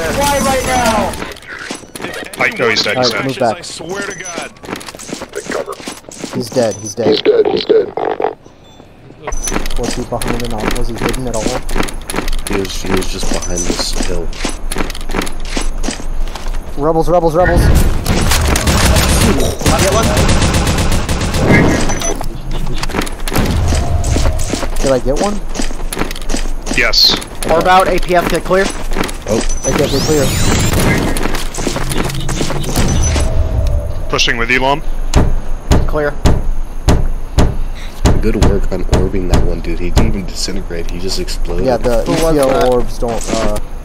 fly right now! No, he's dead, he's dead. Move back. I swear to God. Take cover. He's dead, he's dead. He's dead, he's dead. Was he behind and all? Was he hidden at all? He was just behind this hill. Rebels, rebels, rebels! I'll get one. Did I get one? Yes. Orb out, APF get clear. Oh. Okay, get clear. Pushing with you, Lom. Clear. Good work on orbing that one dude. He didn't even disintegrate, he just exploded. Yeah, the Who was ECO that? orbs don't,